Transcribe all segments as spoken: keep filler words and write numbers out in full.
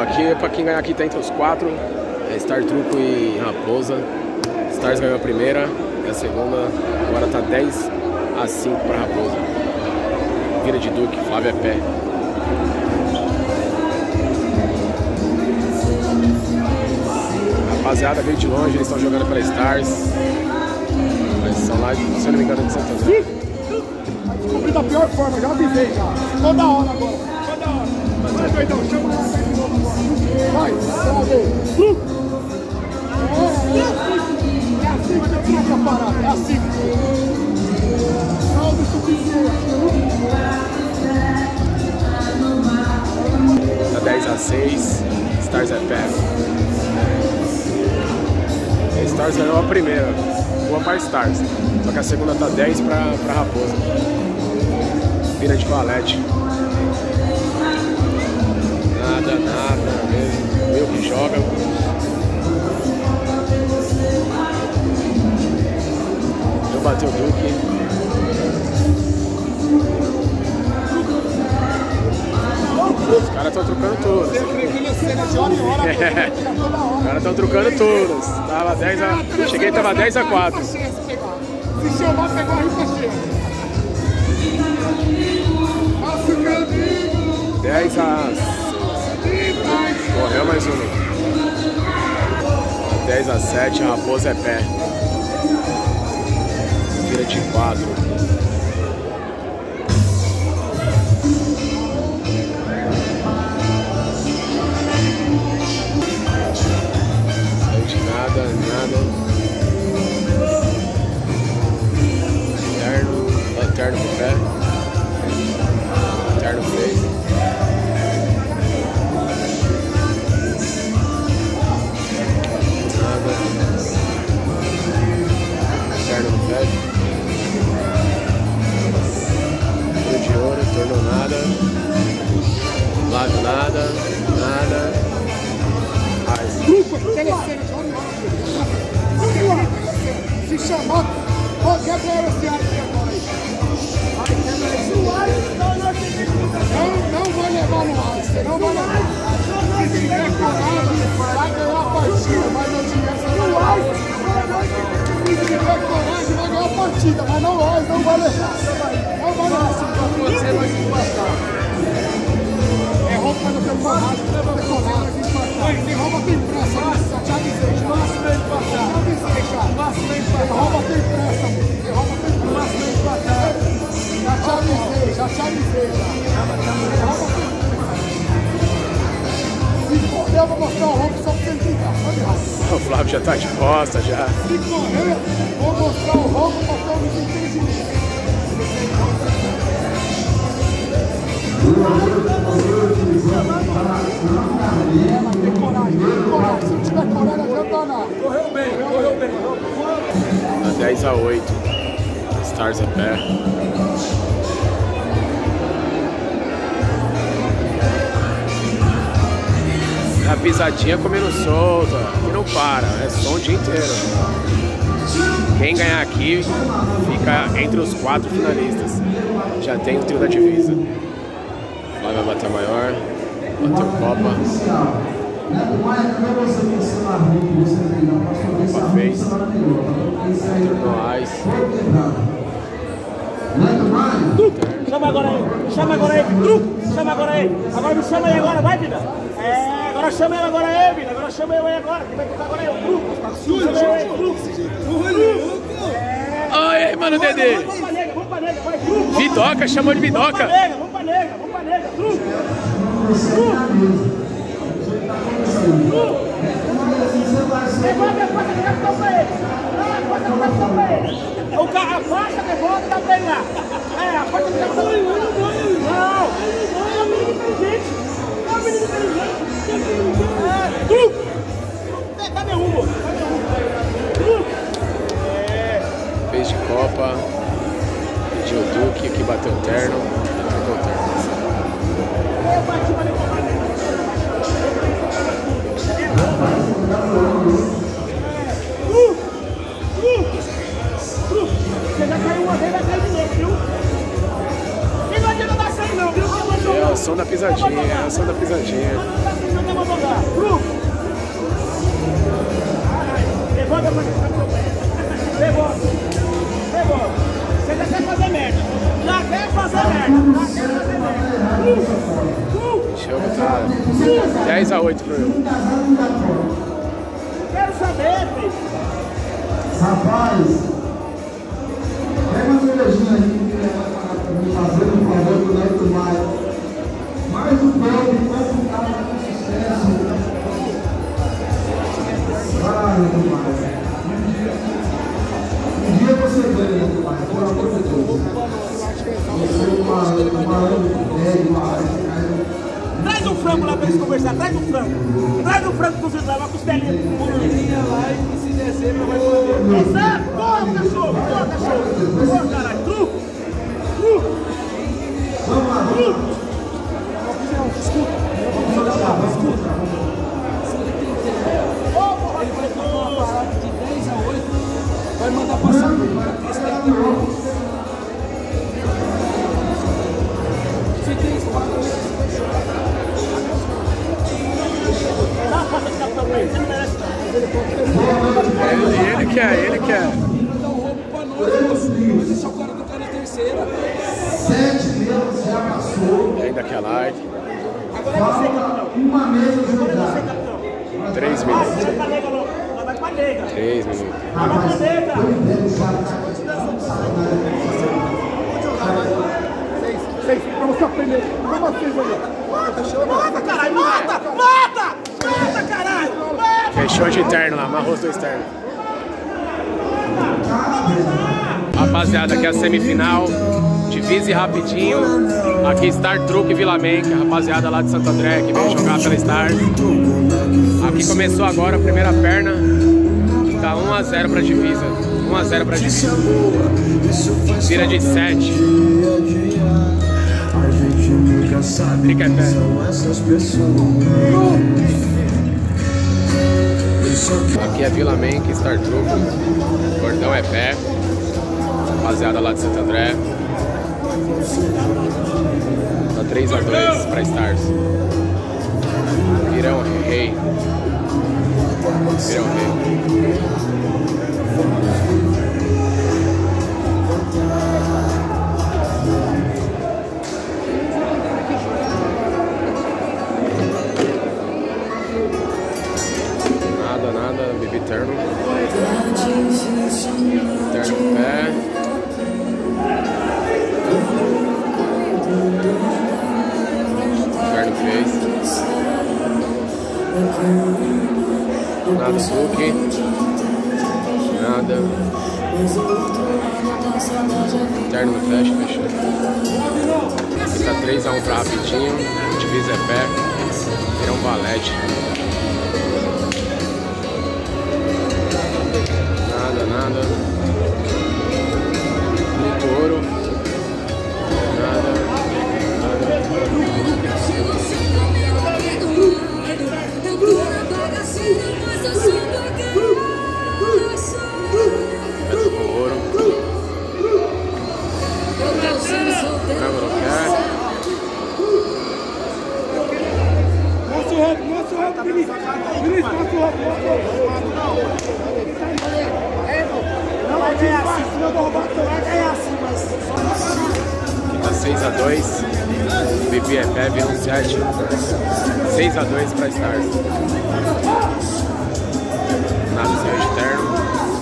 aqui, pra quem ganhar aqui tá entre os quatro. É Star, Truco e Raposa. Stars ganhou a primeira e a segunda. Agora tá dez a cinco pra Raposa. Vira de Duque, Flávio é pé. Rapaziada veio de longe, eles estão jogando pela Stars. Eles são lá, se eu não me engano, de Santo André. Descobri da pior forma, já avisei já. Toda hora agora. Toda hora. Vai, doidão, chama ela de novo agora. Vai, vai, vai. É assim que tem que parar, é assim. Salve suficiente. Tá dez a seis, Stars é pé. A Stars ganhou a primeira, boa para Stars. Só que a segunda tá dez pra, pra Raposa. Vira de valete. Nada, nada mesmo. Meu que joga. Eu bati o Duque. Os caras estão trocando todas. Eu creio que ele cena de hora em hora. Os caras estão trocando todas. Tava dez a... Cheguei e tava dez a quatro. Se chamar, pegou a ripa cheia. dez a... Morreu mais uma. dez a sete, a Raposa é pé. Vira de quatro. Saiu de nada, nada. Eterno, Eterno pro pé. Eterno fez. De ouro, tornou nada. Lado nada, nada. Mas... Se chamar, qualquer player esse ano aqui agora aí. Não, não vai levar no ar, você não vai levar. Se tiver coragem, vai ganhar a partida, mas não tiver coragem. Se tiver coragem, vai ganhar a partida, mas não vai, não vai levar. Não vai levar. Você vai se empatar. É roupa para não ter coragem, leva a coragem. Tem roupa tem pressa, já te avisei, já. Já avisei, já. Tem roupa tem pressa, tem roupa tem pressa. Já te avisei, já te avisei, já. Tem roupa tem pressa. Se correr, eu vou mostrar o roubo só pra você entender. O Flávio já tá de costa, já. Se correr, vou mostrar o roubo pra ter um desentendimento. Tem coragem, tem coragem. Se não tiver coragem, não adianta nada. Correu bem, correu bem. dez a oito. Stars é pé. A pisadinha comendo solta, que não para, é som o dia inteiro. Quem ganhar aqui fica entre os quatro finalistas. Já tem o trio da divisa. Flávio vai bater maior, bateu Copa. Copa fez. Tornou Ice. Chama agora aí, chama agora aí, truco, chama agora aí. Agora me chama aí agora, vai, vida. É, agora chama ele agora aí, vida. Agora chama ele aí agora. Quem vai tocar agora aí? O truco. Chama ele aí, truco. Oi, aí, mano, Dedê. Vamos pra nega, vamos pra nega, vai, truco. Vidoca, chamou de Vidoca. Vamos pra nega, vamos pra nega, vamos pra nega, truco. Truco. Truco. Devolve a faixa do capitão pra ele. Dá a faixa do capitão pra ele. O cara, a faixa devolve também lá. É, a faixa do capitão. Não, não, é um menino inteligente. É um menino inteligente. É, truco. Cadê o Hugo? Cadê o Hugo? Truco. Fez de Copa. Pediu o Duque, que bateu o terno. Bateu o terno. Eu bati pra ele. Você já caiu uma vez, vai cair de novo, viu? Quem vai o som da pisadinha, é o som da pisadinha. Levanta pra Levanta. Levanta. Você já quer fazer merda. Já quer fazer merda. Já quer fazer merda. O jogo tá dez a oito pro eu. Quero saber, filho. Rapaz, pega uma cervejinha aí que ele vai fazendo um favor do Neto Maio. Mais um pobre, mais um cara com sucesso. Vai, Neto Maio. Um dia você ganha, Neto Maio, pelo amor de Deus. Você é uma malandro, uma Traz um frango lá pra eles conversar, traz um frango. Traz um frango cozido lá, uma costelinha. Bolinha lá e se descer, vai poder. Exato! Boa, cachorro! Boa, cachorro! Boa, caralho! Truco! Truco! Truco! Escuta! Escuta! Ele vai tomar uma parada de dez a oito, vai mandar passar por ele. Se tem espaço, Ele, ele quer, ele quer. ele dá um roubo pra nós, mas esse é o cara do cara na terceira. sete meses já passou. E ainda quer like. Agora é você, capitão. Uma mesa Agora é você, jogada. capitão. Três Ah, minutos. vai pra nega, não. Ela vai pra nega. Três minutos. Ela vai pra nega. Seis, pra você aprender. Como vocês aí? Mata, caralho, mata! Mata! Mata, caralho! Mata! Fechou de terno lá, amarrou os dois ternos. Rapaziada, aqui é a semifinal. Divise rapidinho. Aqui Star Truck Vila Menck, a rapaziada lá de Santo André que veio jogar pela Stars. Aqui começou agora a primeira perna. Tá um a zero pra divisa. um a zero pra divisa. Vira de sete. Fica em pé. Aqui é Vila Menck, Star Truck. Cordão é pé. Rapaziada lá de Santo André. Tá três a dois pra Stars. Virão rei. Virão rei. Nada, nada, bebi terno. Terno pé. Terno fez. Nada truque. Nada. Terno no fecha, fechou. Aqui tá três a um pra rapidinho. Divisa é pé. Virão valete. Nada, nada. Muito ouro. Nada, nada. Essa com ouro. Frango não quer. Mostra o roubo, mostra o roubo, Vinícius. Vinícius, mostra o roubo, mostra o roubo. Não vai ganhar assim, senão eu vou roubar teu. Vai ganhar assim, mas... Tá seis a dois. Bibi é pé, vira um sete. seis a dois pra Stars. Nada saiu de terno.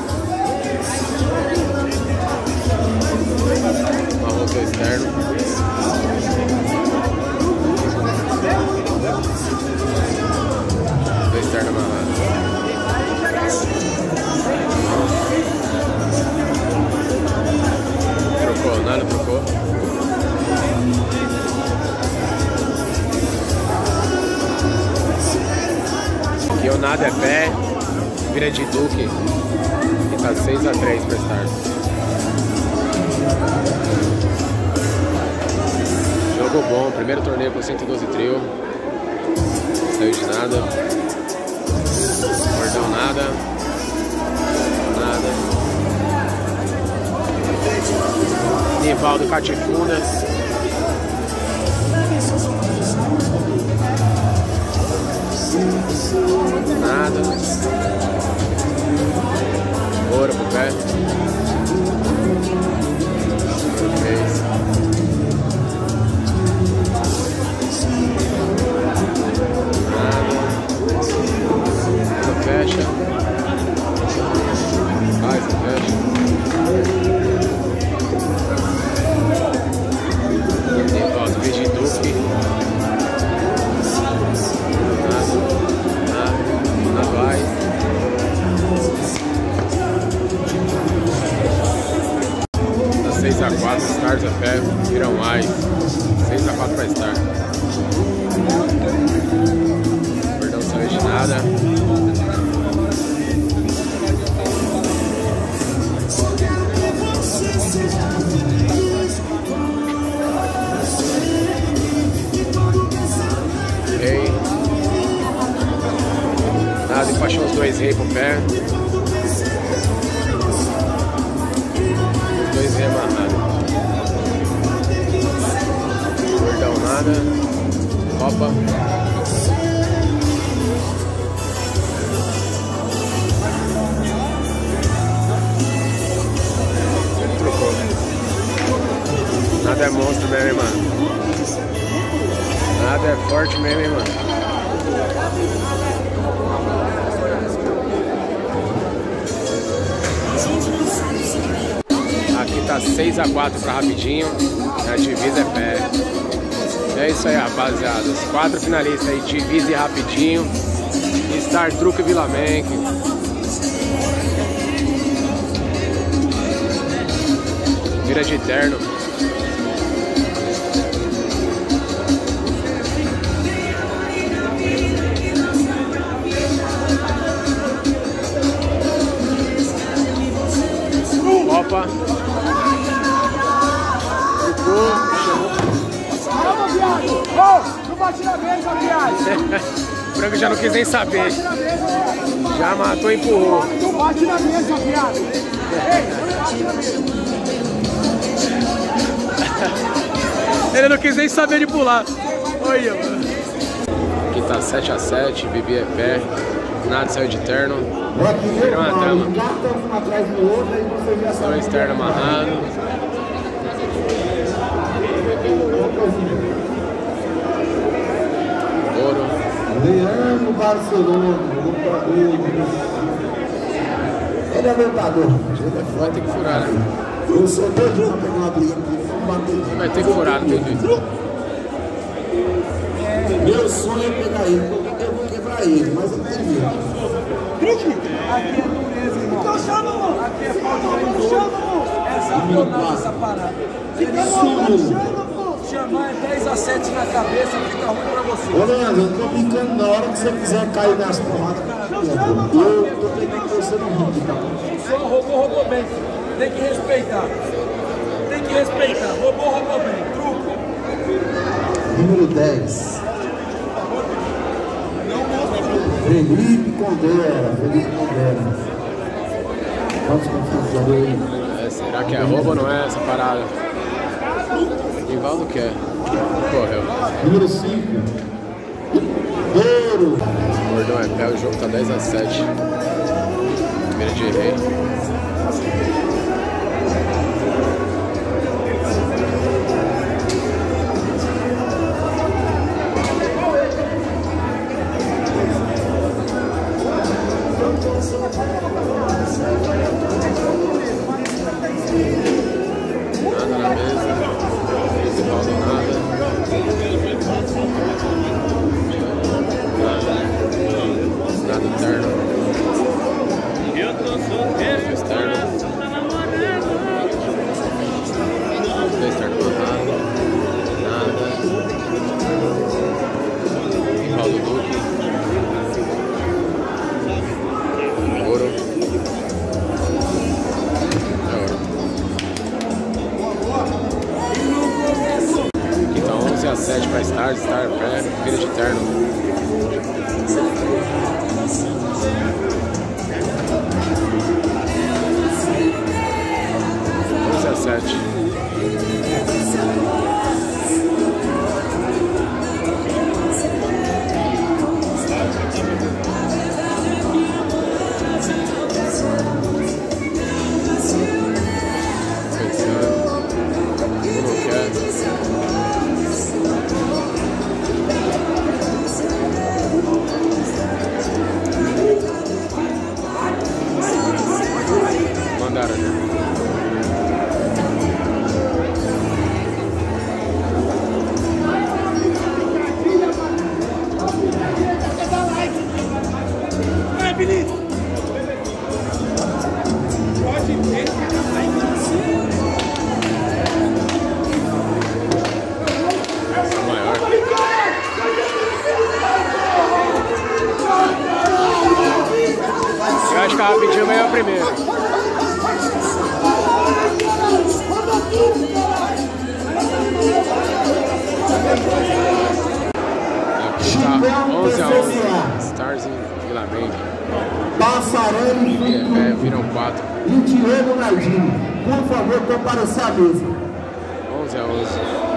Amarrou dois ternos. Dois ternos amarrados. Trocou, nada trocou. Aqui o nada é pé, vira de Duque. E tá seis a três pra Stars. Jogo bom, primeiro torneio com cento e doze trio. Saiu de nada. Cordão nada. Nada. Nivaldo Catifunda. Não saiu de nada. Rei. Nada, encaixou os dois reis pro pé. Os dois reis amarrados. Gordão nada. Opa. Nada é monstro mesmo, hein, mano? Nada é forte mesmo, hein, mano? Aqui tá seis a quatro pra Rapidinho. A divisa é pé. É isso aí, rapaziada. Os quatro finalistas aí, Divisa e Rapidinho. Star Truque e Vila Menck. Vira de terno. Opa. Ficou. Calma, viado! Ô, não bate na mesa, viado! O Franco já não quis nem saber. Já matou e empurrou. Não bate na mesa, viado! Ei, não bate na mesa! Ele não quis nem saber de pular. Olha, mano. Aqui tá sete a sete, Bibi é pé. Nada saiu de terno. Virou uma dama. Dois terno amarrado. Ouro. Leandro Barcelona, lutador. Ele é lutador. Vai ter que furar, né? Eu sou doido pra pegar uma briga aqui. Vai ter que furar, não tem jeito. Meu sonho é pegar ele, porque eu vou quebrar ele, mas eu não tenho medo. Aqui é dureza, irmão. Então chama, amor. Aqui é falta de chama, amor. É satonada essa parada. Fica chama, pô. Chamar é dez a sete na cabeça, fica ruim pra você. Ô, Leandro, eu tô brincando na hora que você quiser cair nas porradas. Eu tô pegando você no ringue, tá bom? Só roubou, roubou bem. Tem que respeitar. Tem que respeitar. Roubou, roubou bem. Truco. Número dez. Felipe Condera, Felipe Condera. Quantos confrontos aí? É, será que é roubo ou não é essa parada? Rivaldo quer. Correu. Número cinco. Douro. Gordão é pé, o jogo tá dez a sete. Primeiro de rei. Nada na mesa. Rivaldo nada. Nada. Nada interno. Eu tô solteiro, Externo. tá namorando. Dois externo amarrado. Nada. Rivaldo Duque. Ouro. É ouro. Aqui tá onze a sete pra Star, Star pé, vira de terno. onze a sete. Mandaram, né? acho que a Rapidinho ganhou a primeira. Aqui tá onze a onze. Stars e Vila Mengue. Passarelli É, viram quatro. e Diego Nardini. Por favor, comparecer à mesa. onze a onze.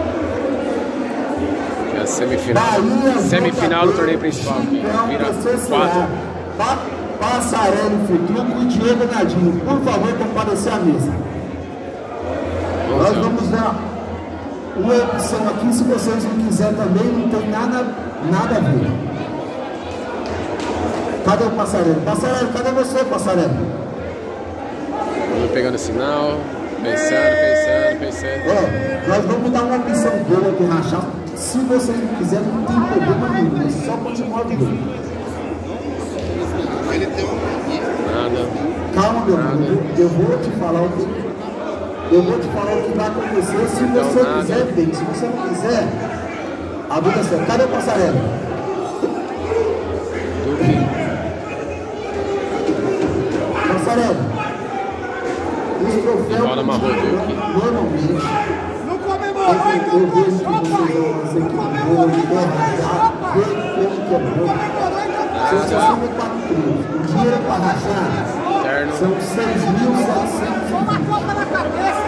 É a semifinal. Bahia, Semifinal do torneio principal aqui. Vira quatro. Pa Passarelli, Fetruco e Diego Nardini. Por favor, comparecer à mesa. Nós onze a onze. vamos dar uma opção aqui. Se vocês não quiserem também, não tem nada, nada a ver. Cadê o Passarelli? Passarelli, cadê você, Passarelli? Vamos pegando sinal. Pensando, pensando, pensando. Ó, nós vamos dar uma opção boa de rachar. Se vocês não quiserem, não tem problema nenhum. É só continuar de novo. Nada. Calma, meu amigo. Eu vou te falar o que. Eu vou te falar o que vai acontecer. Se Então, você nada. quiser, bem. Se você não quiser, a vida é certa. Cadê o Passarelli? Duque. Passarelli. Os troféus. Bola amarrou o Duque. Normalmente. Não comemorou, Eu, então eu pode. vejo que vocês vão fazer que boa, berrar, ver como que é bom. São sessenta e quatro quilos. O dinheiro para rachar Terno. são seis mil setecentos. Toma a copa na cabeça.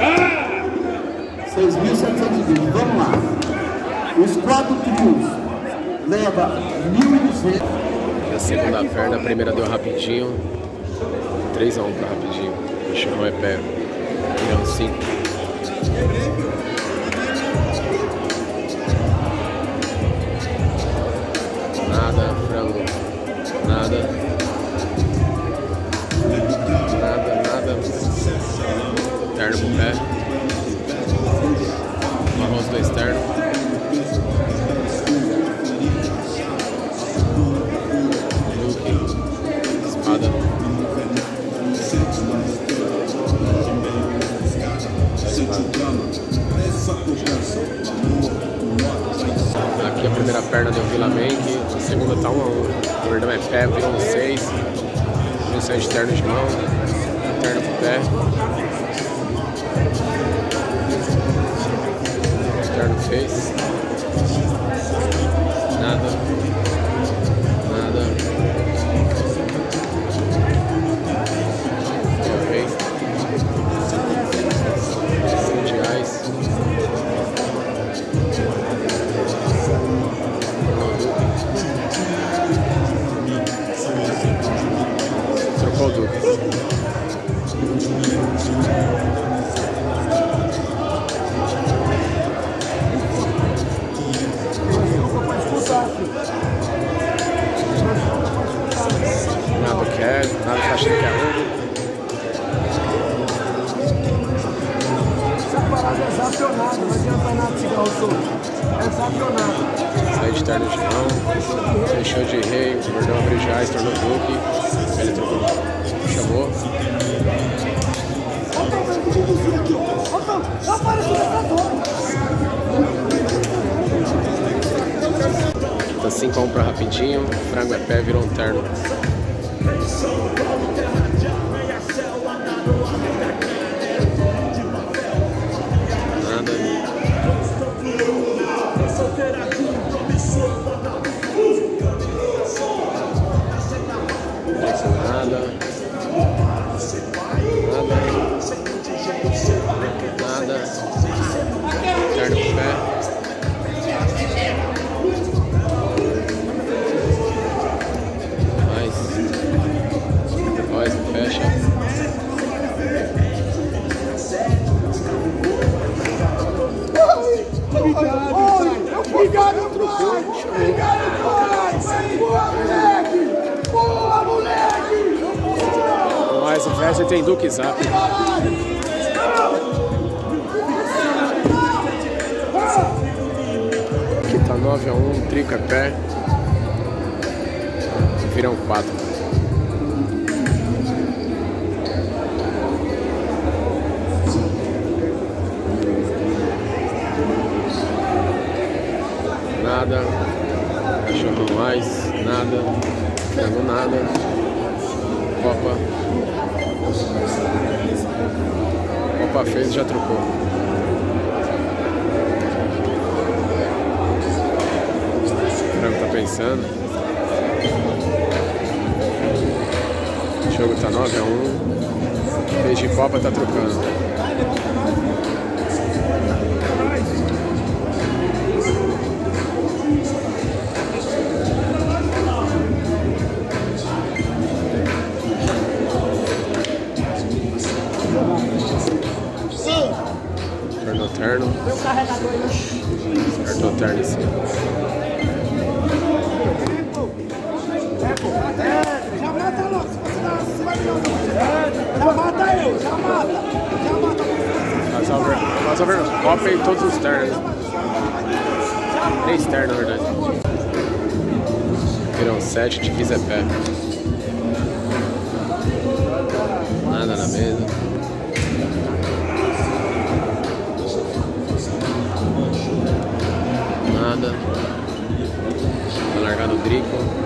seis mil setecentos e vinte. Vamos lá. Os quatro trios leva mil e duzentos. A segunda perna, a primeira deu rapidinho. três a um pra rapidinho. O churrão é pé. Viram cinco. Nada, frango. Nada. Nada, nada. Terno pro pé. Marrom os dois ternos. Duque. Espada. Aqui a primeira perna deu Vila Mengue, a segunda tá um a um. O gordão é pé, virou um seis. Um seis de terno de mão, terno pro pé. Terno fez. Nada. Nada. Deu rei. Mundiais. Trocou o Duque. Nada quer, nada tá achando que é ruim. Essa parada é zampionada, não adianta nada cigarro solto. É zampionada. Saiu de terno de mão, fechou de rei, o gordão abriu já, se tornou Duque. Ele trocou, chamou. Olha o tamanho do bubuzinho aqui, ó. Olha o tamanho. Tá aparecendo essa dor. Tá cinco a um pra rapidinho, frango é pé, virou um terno. Nada. Nada. Nada. Nada. Terno pro pé. Mais. Voz não fecha. Obrigado, pai! Obrigado, pai! Boa, moleque! Boa, moleque! Mais não fecha, tem Duque Zap. Aqui tá nove a um, trica pé. Viram quatro. Nada. Cachorro mais. Nada. Frango nada. Copa. Copa fez e já trocou. O Frango tá pensando. O jogo tá nove a um. Fez de Copa, tá trocando. Tornou terno. Cartão terno em cima. Já mata logo, se você dá você vai já mata eu, já mata. Já mata. Faz over. Faz over. Copa em todos os ternos. Três ternos, na verdade. Viram sete, divisa é pé. Nada na mesa. Nada. Vai largar no Drico.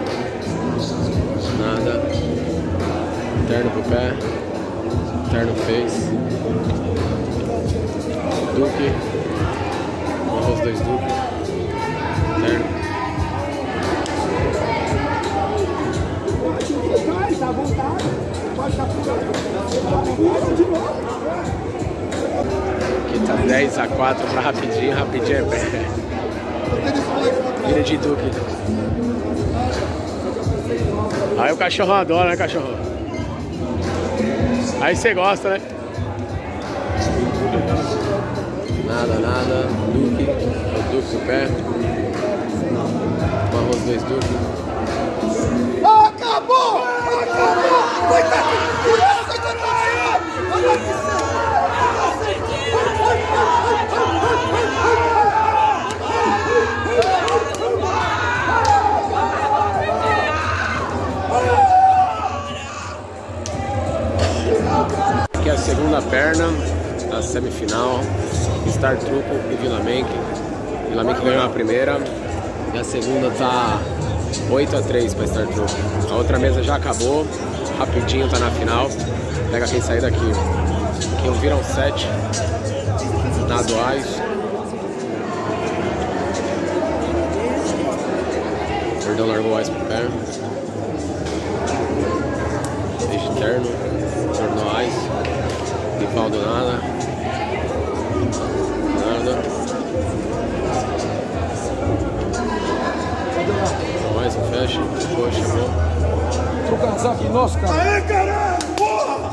Nada. Terno pro pé. Terno fez. Duque. Vamos os dois Duque. Terno. Tá à vontade. Pode ficar Aqui tá dez a quatro pra rapidinho. Rapidinho é pé. Vira de Duque. Aí o cachorro adora, né, cachorro? Aí você gosta, né? Nada, nada. Duque. O Duque no pé. Vamos os dois Duque. Acabou! Acabou! Coitado! Por isso que eu tô falando! Olha que Aqui é a segunda perna da semifinal. Star Truco e Vila Menck. Vila Menck ganhou a primeira e a segunda tá oito a três para Star Truco. A outra mesa já acabou, rapidinho tá na final. Pega quem sair daqui. Aqui viram sete naduais. Perdão, largou o Ice pro pé. Desde terno, tornou Ice. Rivaldo nada. Nada. Mais um fecha. Boa, chegou. O casaco nosso, cara. Aê, caralho! Porra!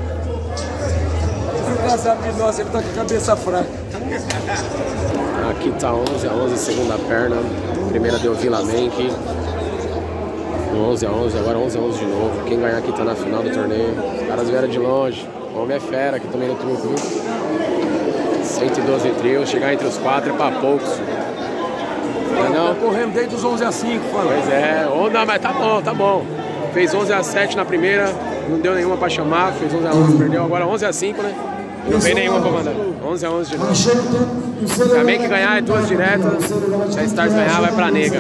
O casaco nosso, ele tá com a cabeça fraca. Aqui tá onze a onze, segunda perna. Primeira deu Vila Menck. onze a onze, agora onze a onze de novo. Quem ganhar aqui tá na final do torneio. Os caras vieram de longe. O homem é fera aqui também no truco, viu? cento e doze trios, chegar entre os quatro é pra poucos. Não, não? Tá correndo desde os onze a cinco, fala. Pois é, ou não, mas tá bom, tá bom. Fez onze a sete na primeira, não deu nenhuma pra chamar, fez onze a onze, perdeu agora onze a cinco, né? Não veio nenhuma pra mandar. onze a onze de novo. Também que ganhar é duas diretas, se a Stars ganhar vai pra nega.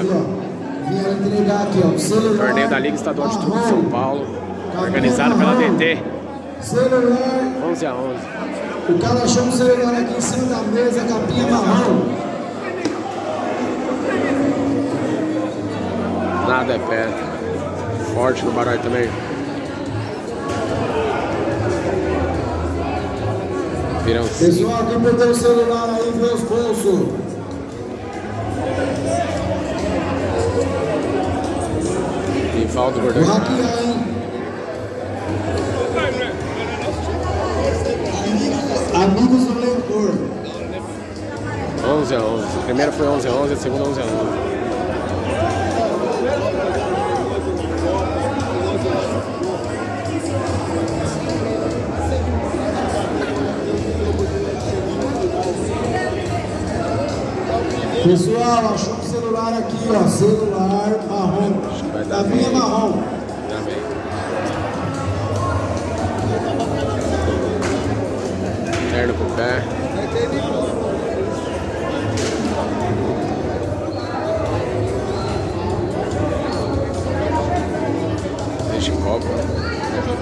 Torneio da Liga Estadual de Truco de São Paulo, organizado pela D T. onze a onze. O cara achou um celular aqui em cima da mesa, capinha marrom. Nada é pé. Forte no baralho também. Viram cinco. Pessoal, quem perdeu o celular aí, vê os bolsos. Rivaldo Gordão. Vou hackear, hein? Amigos do leitor. onze a onze. A primeira foi onze a onze, a segunda onze a onze. Pessoal, achou um celular aqui, ó. Celular marrom. Da minha marrom. Ainda bem. Terno pro pé. Deixa em copa.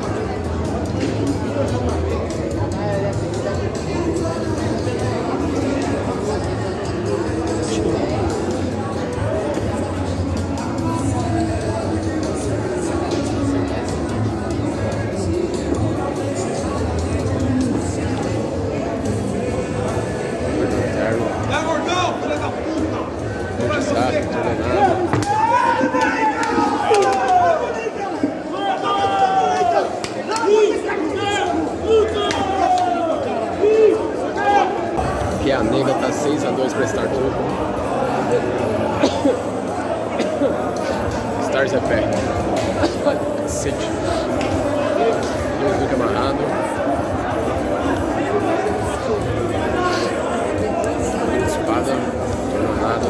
Zap, tudo aqui a nega tá seis a dois pra Star Truco. Stars é pé. Cacete. Dois do amarrado. Espada. Tornado.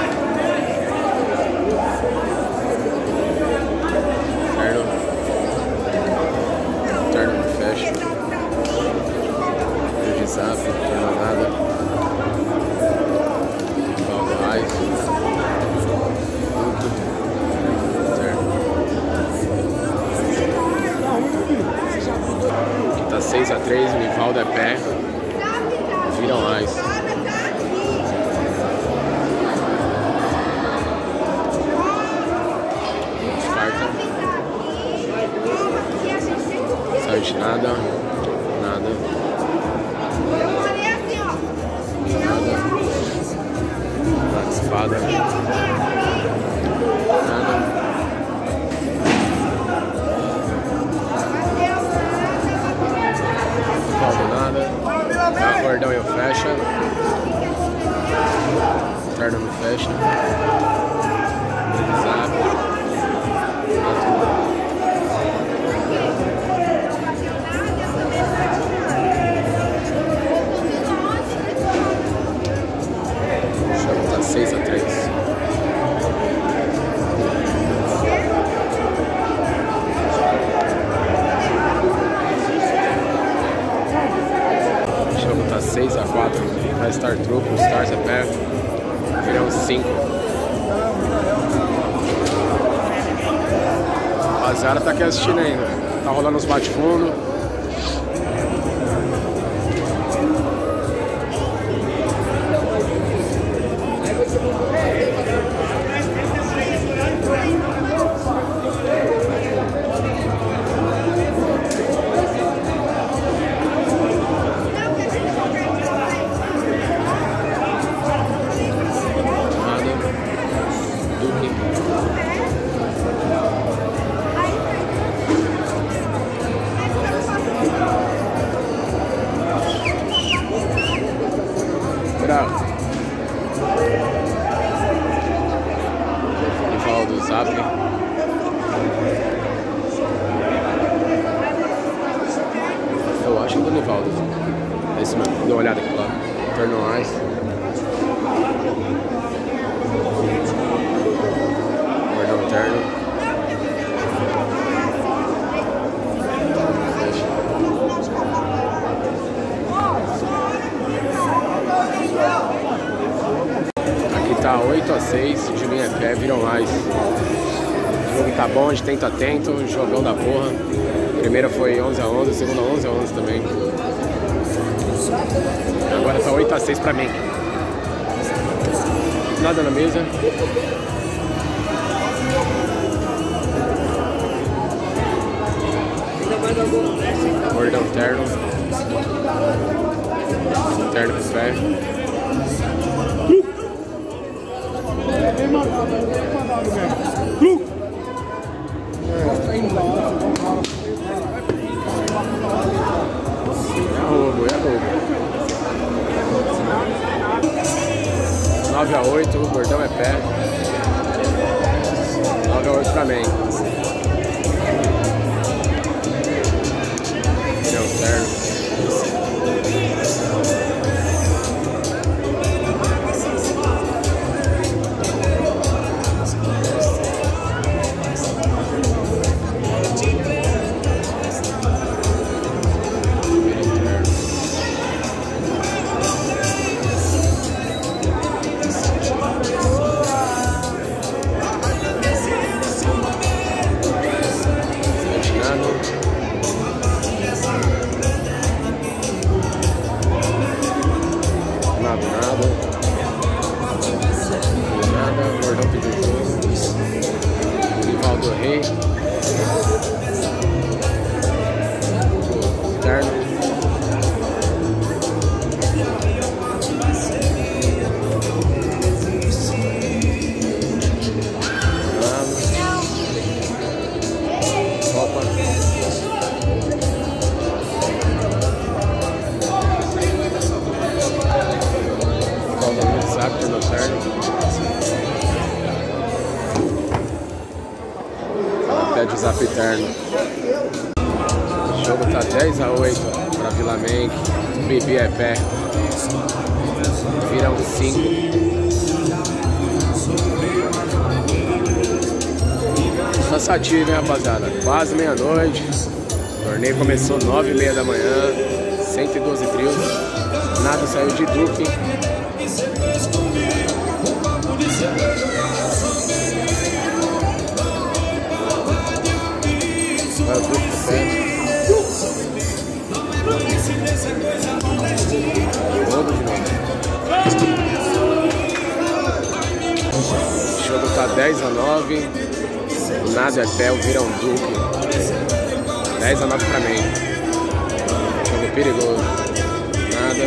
Terno. Terno no fecha. De zap. Tornado. Aqui tá seis a três, o Nivaldo é pé. Viram mais. Descarta. Saiu de nada. Nada. Nada. Nada, espada. Nada. Nada. Tá, gordão eu fecha. Terno no fecha. Zap. Chama tá seis a três. Tá seis a quatro, vai Star Truco, Stars é pé, virão cinco. A rapaziada tá aqui assistindo ainda, tá rolando os bate-fundo. Nivaldo Zap. Eu acho que é do Nivaldo. É esse mesmo, dá uma olhada aqui lá. Turn on Ice. Gordão terno. Tá oito a seis, de linha pé, viram mais. O jogo tá bom, a gente tenta atento, jogão da porra. A primeira foi onze a onze, a segunda onze a onze também. Agora tá oito a seis pra mim. Nada na mesa. Gordão terno. Terno com pé. Vem mandado, vem mandado mesmo. É roubo, é roubo. nove a oito, o gordão é pé. nove a oito pra mim. Deu certo. de Zap Eterno. O jogo tá dez a oito para Vila Menck. Bibi é pé. Viram cinco. Cansativo, hein, rapaziada? Quase meia-noite. O torneio começou nove e meia da manhã. cento e doze trios. Nada saiu de Duque. Vai o Duque pro pé. Todo de novo. O jogo tá dez a nove. O Nada é pé, o Vira um Duque. dez a nove pra mim. Jogo perigoso. Nada.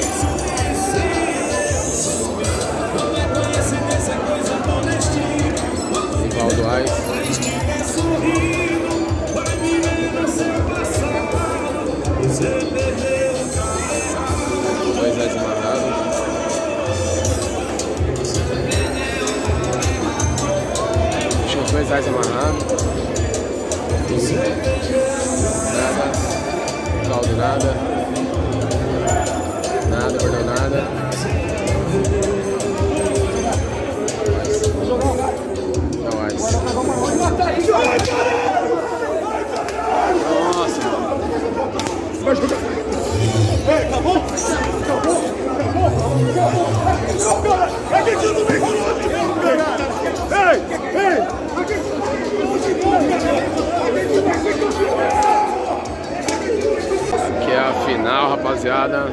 Rivaldo Ais. Dois Ais amarrados. Deixa os dois Ais amarrados. Nada. Rivaldo nada. Nada, perdeu nada. Não, Ais. Nossa, mano. Vai jogar. Ei, acabou? Acabou? Acabou? É que tudo bem com o outro. Ei, ei. Aqui é a final, rapaziada.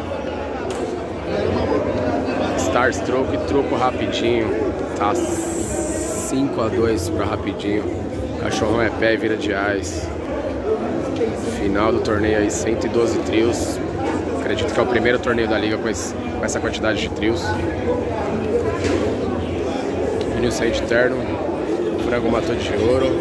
Stars Troco e Troco Rapidinho. Tá cinco a dois pra Rapidinho. Cachorrão é pé e vira de Ais. Final do torneio aí, cento e doze trios. Acredito que é o primeiro torneio da liga com, esse, com essa quantidade de trios. Vinil Sente Terno. Frango matou de ouro.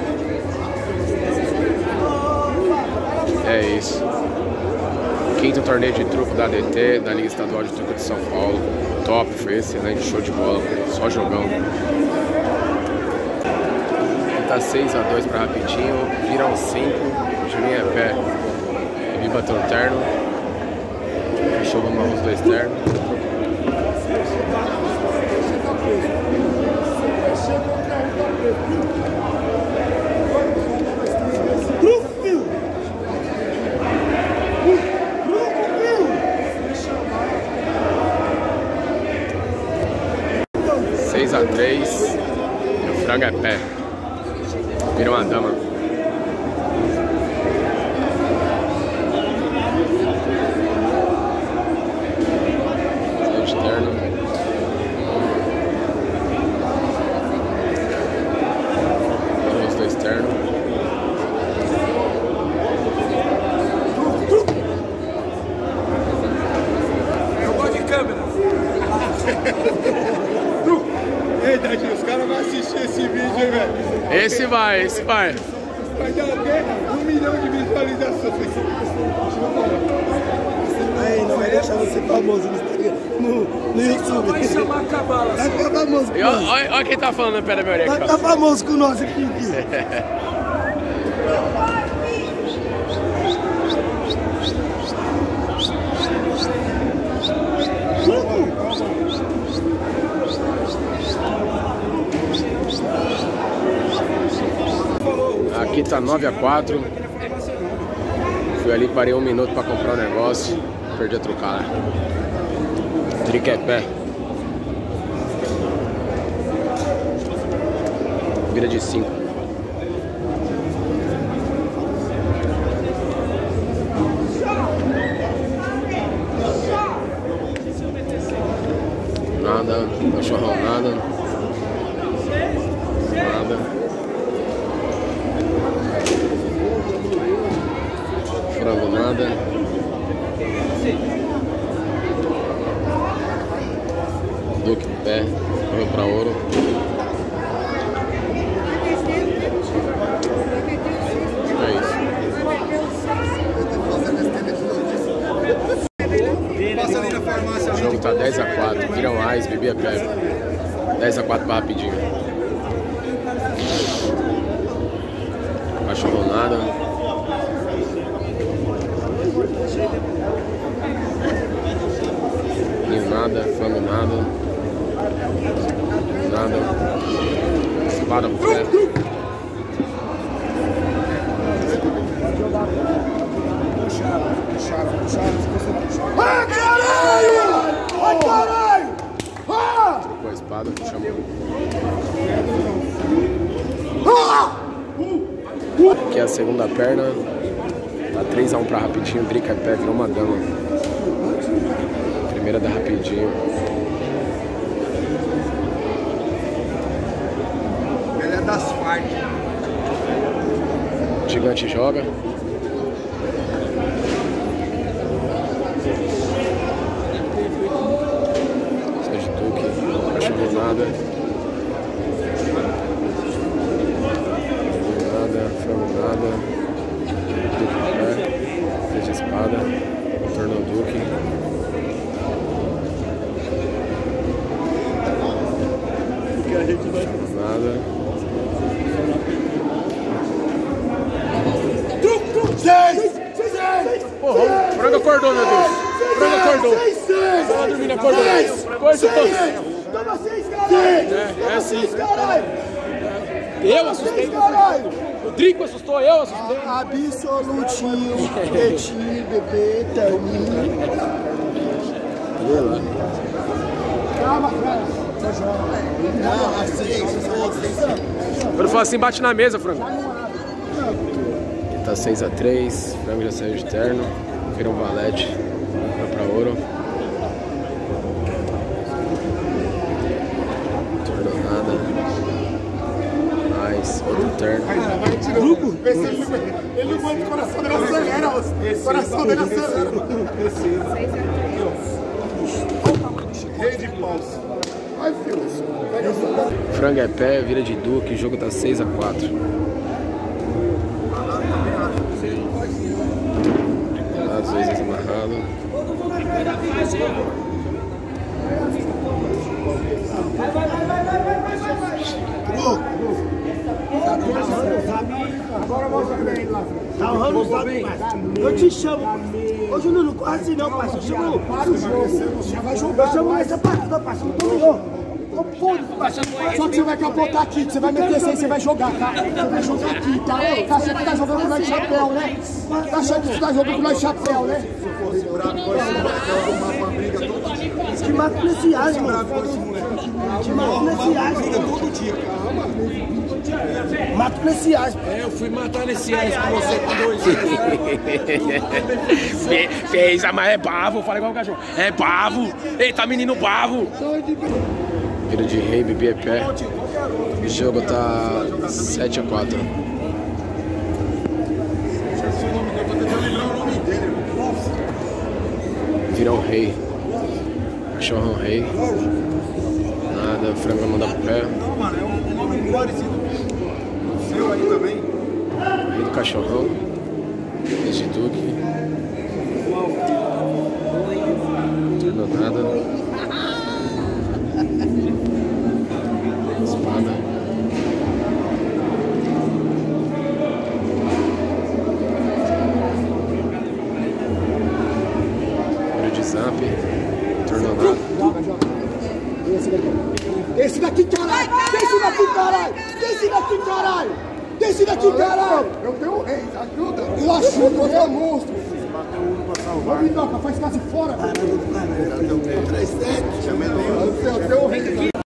É isso. Quinto torneio de truco da A D T, da Liga Estadual de Truco de São Paulo. Top, foi excelente, show de bola. Só jogão. Tá seis a dois pra Rapidinho. Viram cinco. Juninho é pé. E bateu o terno. Fechou vamos os dois ternos. seis a três. E o frango é pé. Vira uma dama. Sete terno. Os dois ternos. Eu gosto de câmera. Ei, Dadinho, os caras vão assistir esse vídeo, hein, velho? Esse vai, esse vai. Vai dar até um milhão de visualizações. Aí, não vai deixar você famoso no, no YouTube. Vai chamar a cabala. Vai ficar famoso com nós. Olha, olha quem tá falando perto da minha orelha. Vai ficar famoso com nós aqui. aqui. Aqui tá nove a quatro. Fui ali, parei um minuto pra comprar um negócio. Perdi a trucada. Trick é pé. Vira de cinco. Nada, cachorrão nada. Nada. Frango nada. Duque pé, correu pra ouro. É isso. O jogo tá dez a quatro, viram Ais, Bibi é pé. dez a quatro pra Rapidinho. Cachorro nada. Ninho nada, frango nada. Nada. Espada pro pé. Ai, caralho! Ai, caralho! Ah! Com a espada, chamou. Aqui é a segunda perna. Tá três a um pra Rapidinho. Drica pé, virou uma dama. Primeira da Rapidinho. Ele é das farts. Gigante joga. Seja Duque. Cachorro nada. Nada. Frango nada. Duque pé. Seja espada. Tornou Duque. Nada. Seis! Seis! Porra, o frango acordou, meu Deus. O frango acordou. Tava dormindo, acordou. Acordou. Toma seis, caralho! É, é assim. Caralho! Eu assustei. Caralho! O Drico assustou, eu assustei. Absolutinho, pretinho, bebê, taninho. Calma, cara. Não, assim, Quando for assim, bate na mesa, frango. Tá seis a três, frango já saiu de terno, vira um valete, vai pra ouro. Tornou nada. Mais outro terno. Grupo? Ele não pode, o coração dele acelera, o coração dele acelera. Rei de paus. Ai, filho. Frango é pé, vira de Duque, o jogo tá seis a quatro. Às vezes amarrado. Agora mostra pra ele lá. Tá honrando os dados, parceiro. Eu te chamo. Ô, Júnior, não corre assim não, parceiro. Chama. Para o jogo. Já vai jogar. Eu chamo essa partida, parceiro. Não tô ligando. Ô, foda-se, parceiro. Só que você vai capotar aqui, que você vai meter esse aí, você vai jogar, tá? Você vai jogar aqui, tá? Tá achando que tá jogando com nós de chapéu, né? Tá achando que você tá jogando com nós de chapéu, né? Te mato nesse aço, mano. Te mato nesse aço. Mato nesse aço. É, eu fui matar nesse aço com você com dois Fe, Fez, mas é bravo, fala igual o cachorro. É bravo, eita menino bravo. Vira de rei, bebê é pé. O jogo tá sete a quatro. Vira um rei. Cachorrão rei. Nada, frango vai mandar pro pé. Não, mano, é um nome parecido. O seu aí também. Rei do cachorrão. Rei de Duque. Tornou nada. Espada. Olho de zap. Tornou nada. Esse daqui, caralho! Desce daqui, caralho! Desce daqui, caralho! Desce daqui, caralho! Eu tenho o rei, ajuda! Eu ajudo, você é monstro! Ô, Mindoca, faz casa fora! Caralho, eu tenho três sete! Eu tenho o rei aqui!